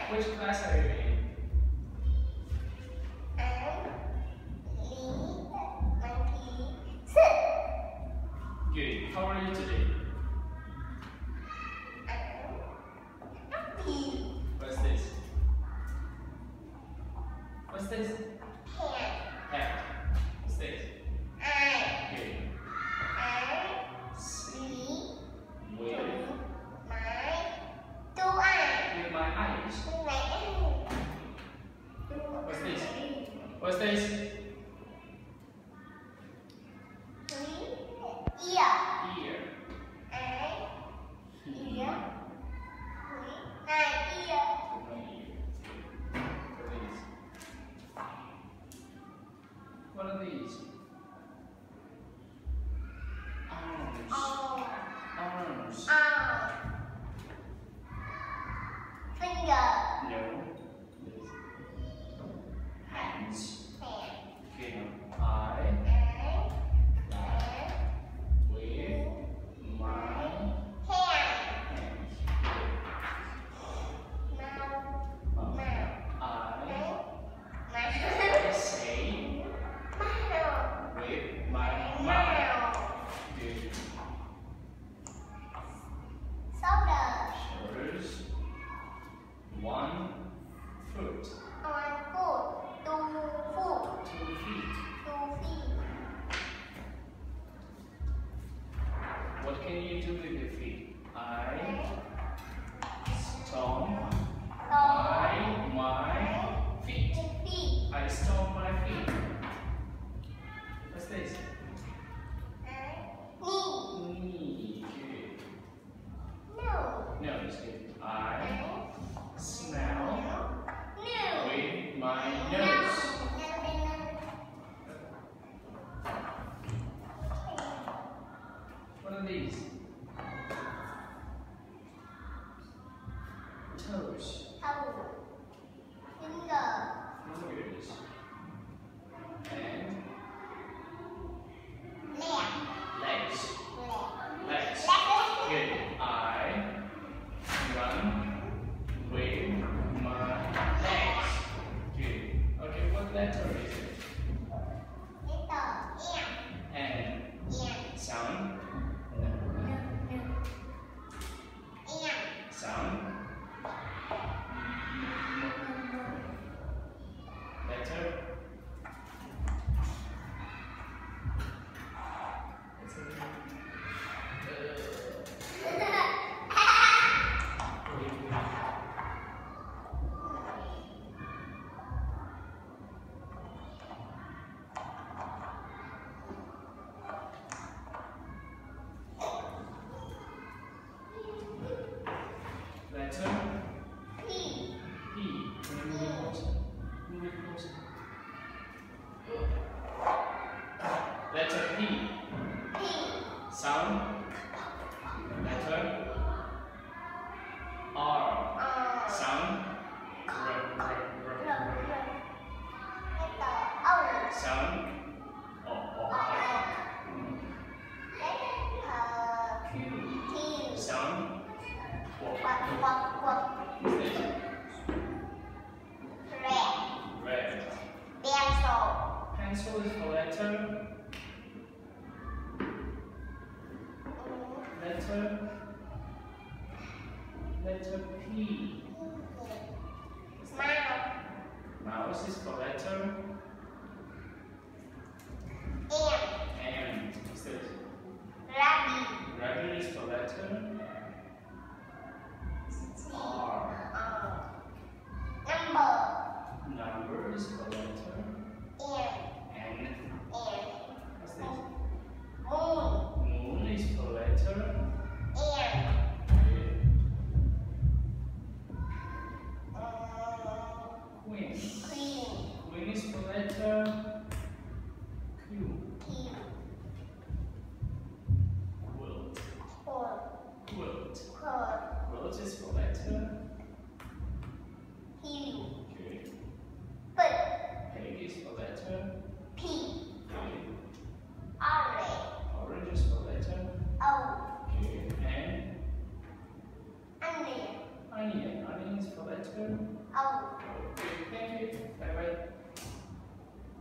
Which class are you in? Good. How are you today? What's this? What's this? Hat. What's this? Good. With my eyes. What's this? What's this? Ear. What are these? Arms. Arms. Finger. No. Hands. Okay. I with my hands. I say with my mouth. Good. Shoulders. 1 foot. 2 feet. What can you do with your feet? I stomp my feet. I stomp my feet. What's this? Knee. Good. Nose. Good. I smell with my nose. What are these? Toes. Fingers. And legs. Legs. Good. I run with my legs. Good. Okay, what letter is it? And sound. Sound. Letter. Letter. P. Move it closer. Move it closer. Letter P. Sound. Letter R. Sound. Sound. Q. Sound. Red. Pencil is for letter. Letter P. Mouse is for letter. M. What's this? Rabbit is for letter. R. Number is for letter. N. What's this? Moon is for letter. Queen. Queen is for letter. Q. Quilt. Quilt is for letter. Good. Pig is for letter. Good. Orange is for letter. Good. And onion. Onion is for letter. let's go. Oh. Okay, thank you. Bye bye.